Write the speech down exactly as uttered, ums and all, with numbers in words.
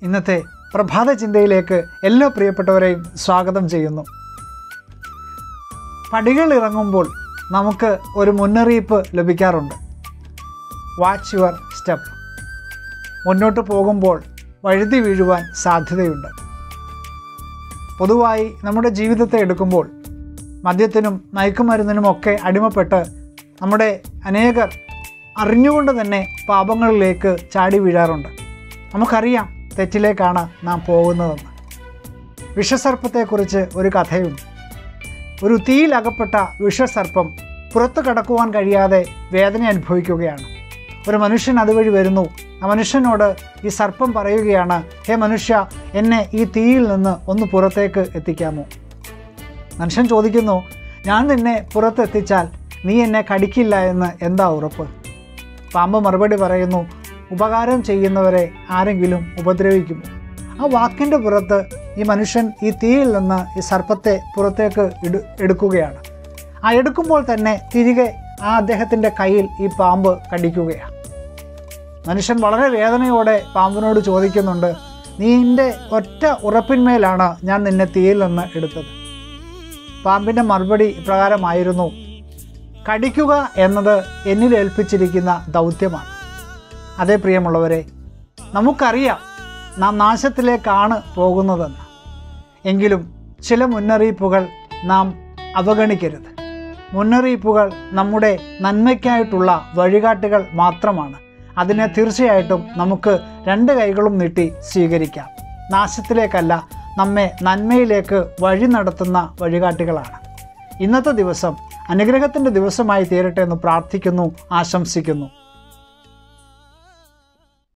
ഇന്നത്തെ പ്രഭാത ചിന്തയിലേക്ക് എല്ലാ പ്രിയപ്പെട്ടവരെയും സ്വാഗതം ചെയ്യുന്നു. പടികൾ ഇറങ്ങുമ്പോൾ നമുക്ക് ഒരു മുന്നറിയിപ്പ് ലഭിക്കാറുണ്ട്. Watch your step. മുന്നോട്ട് പോകുമ്പോൾ വഴുതി വീഴുവാൻ സാധ്യതയുണ്ട്. പൊതുവായി നമ്മുടെ ജീവിതത്തെ എടുക്കുമ്പോൾ മദ്യത്തിനും മയക്കുമരുന്നിനുമൊക്കെ അടിമപ്പെട്ട് നമ്മുടെ അനേകർ അറിഞ്ഞുകൊണ്ട് തന്നെ പാപങ്ങളിലേക്ക് ചാടി വീഴാറുണ്ട്. നമുക്കറിയാം തെറ്റിലേക്കാണ് നാം പോകുന്നതെന്ന്. വിഷസർപ്പത്തെക്കുറിച്ച് ഒരു കഥയുണ്ട്. ഒരു തീയിലകപ്പെട്ട വിഷസർപ്പം പുറത്തു കടക്കുവാൻ കഴിയാതെ വേദന അനുഭവിക്കുകയാണ്. ഒരു മനുഷ്യൻ അതുവഴി വരുന്നു. ആ മനുഷ്യനോട് ഈ സർപ്പം പറയുകയാണ്, ഹേ മനുഷ്യ, എന്നെ ഈ തീയിൽ നിന്ന് ഒന്ന് പുറത്തേക്ക് എത്തിക്കാമോ? മനുഷ്യൻ ചോദിക്കുന്നു, ഞാൻ നിന്നെ പുറത്തെത്തിച്ചാൽ നീ എന്നെ കടിക്കില്ല എന്ന് എന്താ ഉറപ്പ്? പാമ്പ് മറുപടി പറയുന്നു, ഉപകാരം ചെയ്യുന്നവരെ ആരെങ്കിലും ഉപദ്രവിക്കുമോ? ആ വാക്കിൻ്റെ പുറത്ത് ഈ മനുഷ്യൻ ഈ തീയിൽ നിന്ന് ഈ സർപ്പത്തെ പുറത്തേക്ക് ഇടു എടുക്കുകയാണ്. ആ എടുക്കുമ്പോൾ തന്നെ തിരികെ ആ അദ്ദേഹത്തിൻ്റെ കയ്യിൽ ഈ പാമ്പ് കടിക്കുകയാണ്. മനുഷ്യൻ വളരെ വേദനയോടെ പാമ്പിനോട് ചോദിക്കുന്നുണ്ട്, നീൻ്റെ ഒറ്റ ഉറപ്പിന്മേലാണ് ഞാൻ നിന്നെ തീയിൽ നിന്ന് എടുത്തത്. പാമ്പിൻ്റെ മറുപടി ഇപ്രകാരമായിരുന്നു, കടിക്കുക എന്നത് എന്നിൽ ഏൽപ്പിച്ചിരിക്കുന്ന ദൗത്യമാണ്. അതേ പ്രിയമുള്ളവരെ, നമുക്കറിയാം നാം നാശത്തിലേക്കാണ് പോകുന്നതെന്ന്. എങ്കിലും ചില മുന്നറിയിപ്പുകൾ നാം അവഗണിക്കരുത്. മുന്നറിയിപ്പുകൾ നമ്മുടെ നന്മയ്ക്കായിട്ടുള്ള വഴികാട്ടികൾ മാത്രമാണ്. അതിനെ തീർച്ചയായിട്ടും നമുക്ക് രണ്ട് കൈകളും നീട്ടി സ്വീകരിക്കാം. നാശത്തിലേക്കല്ല, നമ്മെ നന്മയിലേക്ക് വഴി നടത്തുന്ന വഴികാട്ടികളാണ്. ഇന്നത്തെ ദിവസം അനുഗ്രഹത്തിൻ്റെ ദിവസമായി തീരട്ടെ എന്ന് പ്രാർത്ഥിക്കുന്നു, ആശംസിക്കുന്നു.